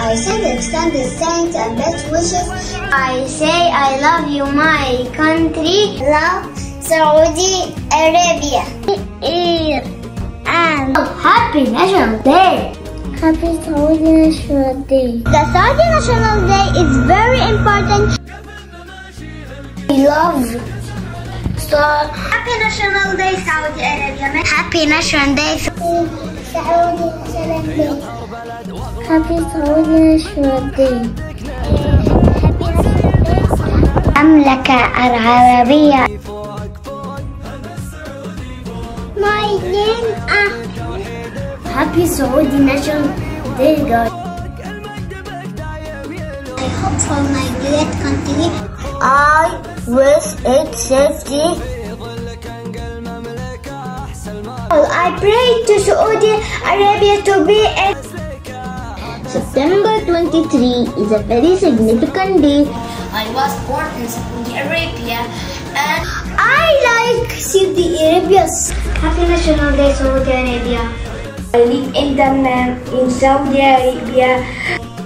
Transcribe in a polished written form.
I send extended thanks and best wishes. I say I love you, my country. Love, Saudi Arabia. And Happy National Day. Happy Saudi National Day. The Saudi National Day is very important. We love. So, Happy National Day, Saudi Arabia. Happy National Day, Saudi National Day. Happy Saudi National Day. المملكة العربية. My name Happy Saudi National Day, guys. I hope for my great country. I wish it safety. I pray to Saudi Arabia to be a September 23 is a very significant day. I was born in Saudi Arabia and I like Saudi Arabia. Happy National Day, Saudi Arabia. I live in Dammam in Saudi Arabia.